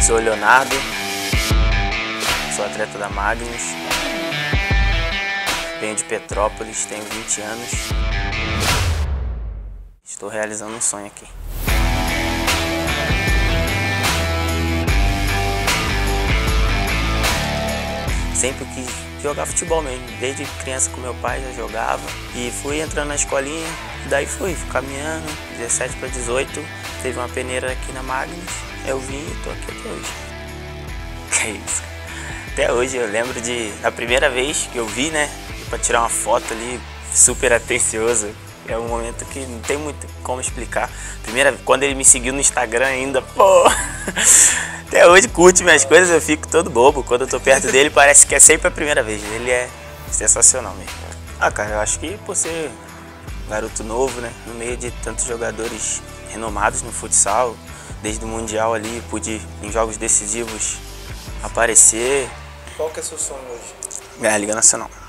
Sou o Leonardo, sou atleta da Magnus, venho de Petrópolis, tenho 20 anos. Estou realizando um sonho aqui. Sempre quis jogar futebol mesmo, desde criança com meu pai já jogava e fui entrando na escolinha, daí fui caminhando, 17 para 18, teve uma peneira aqui na Magnus, eu vim e tô aqui até hoje. Que isso? Até hoje eu lembro da primeira vez que eu vi, né, para tirar uma foto ali, super atencioso. É um momento que não tem muito como explicar. Quando ele me seguiu no Instagram ainda, pô, até hoje curte minhas coisas, eu fico todo bobo. Quando eu tô perto dele parece que é sempre a primeira vez. Ele é sensacional mesmo. Ah, cara, eu acho que por ser garoto novo, né, no meio de tantos jogadores renomados no futsal, desde o Mundial ali, pude em jogos decisivos aparecer. Qual que é o seu sonho hoje? Ganhar a Liga Nacional.